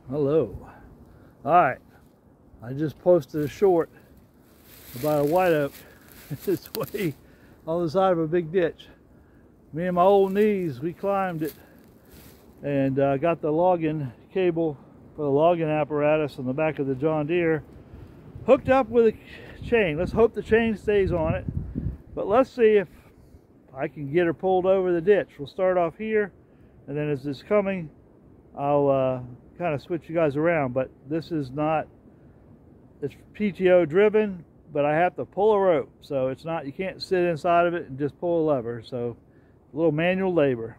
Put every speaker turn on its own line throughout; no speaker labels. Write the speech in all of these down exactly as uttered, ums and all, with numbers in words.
Hello. Alright, I just posted a short about a white oak this way on the side of a big ditch. Me and my old knees, we climbed it and uh, got the logging cable for the logging apparatus on the back of the John Deere hooked up with a chain. Let's hope the chain stays on it, but let's see if I can get her pulled over the ditch. We'll start off here, and then as it's coming, I'll uh, kind of switch you guys around. But this is not, it's P T O driven, but I have to pull a rope, so it's not, you can't sit inside of it and just pull a lever, so a little manual labor.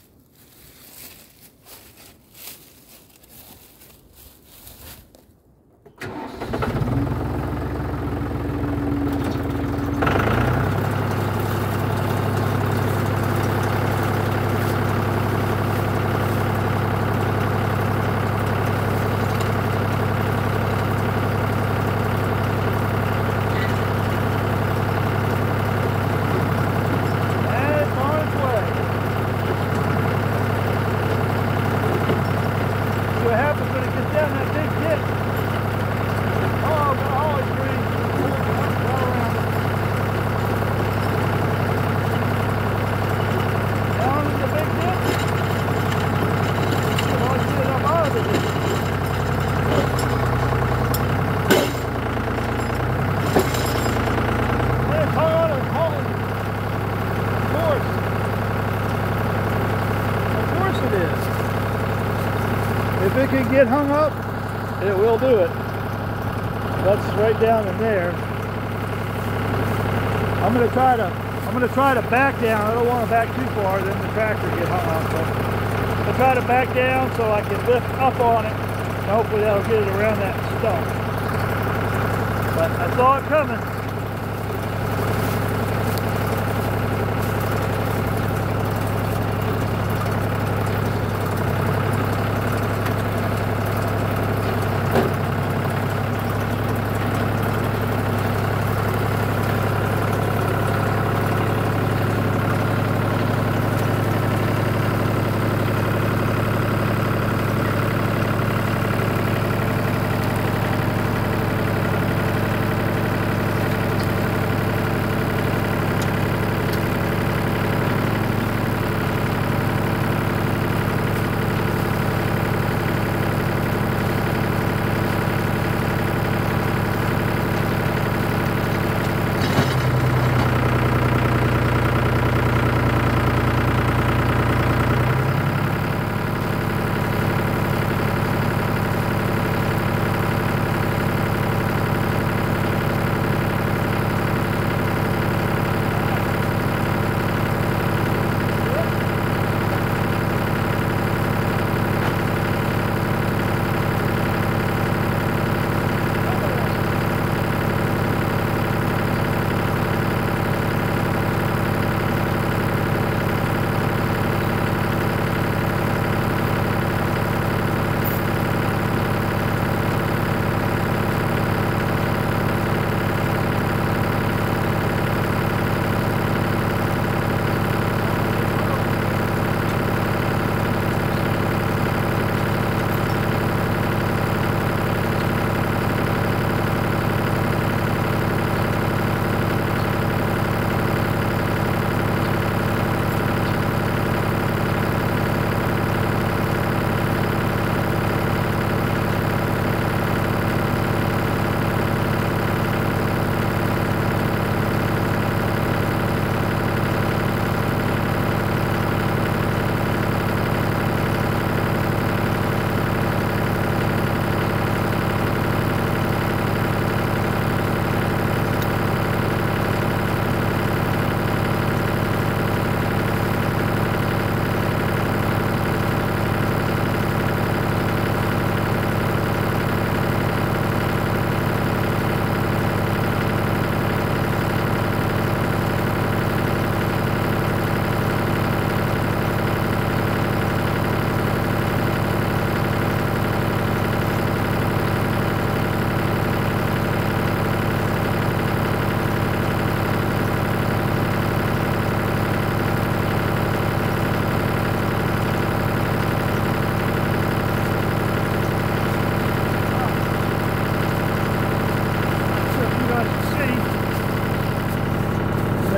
If it can get hung up, it will do it. That's right down in there. I'm gonna try to I'm gonna try to back down. I don't want to back too far, then the tractor get hung up. So I'm gonna try to back down so I can lift up on it, and hopefully that'll get it around that stump. But I saw it coming.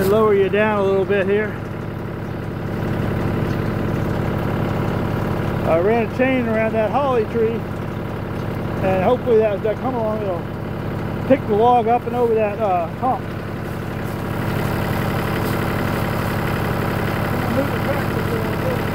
me lower you down a little bit here. I ran a chain around that holly tree, and hopefully that, as that come along, it'll pick the log up and over that uh, hump. Move the tractor a little bit.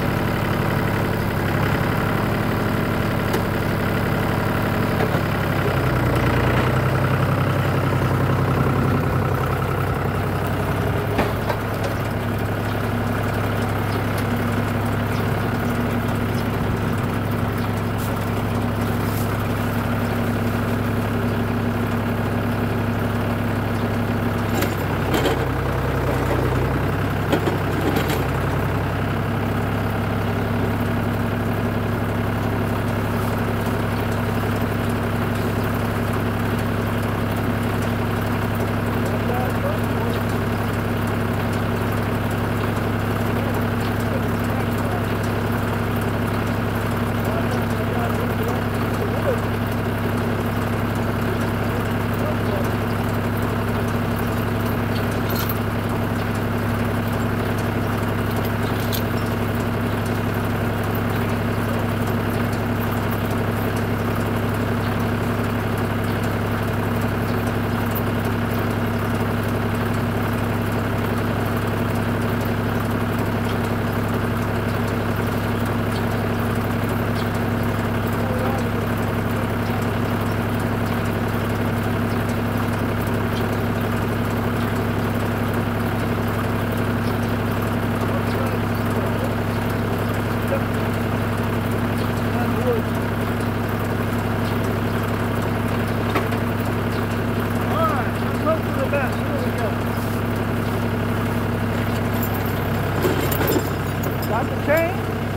Got the chain.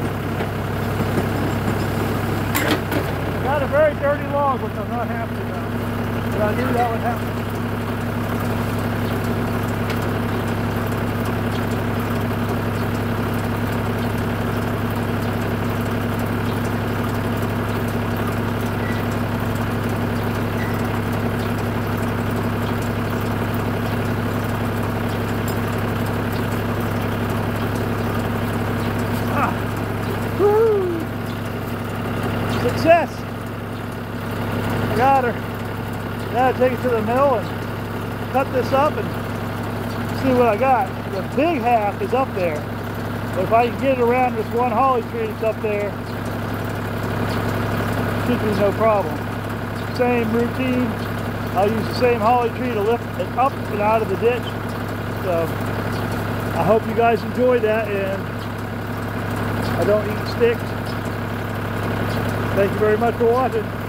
Got a very dirty log, which I'm not happy about. But I knew that would happen. Success! I got her. Gotta take it to the mill and cut this up and see what I got. The big half is up there, but if I can get it around this one holly tree that's up there, should be no problem. Same routine. I'll use the same holly tree to lift it up and out of the ditch. So I hope you guys enjoyed that, and I don't eat sticks. Thank you very much for watching.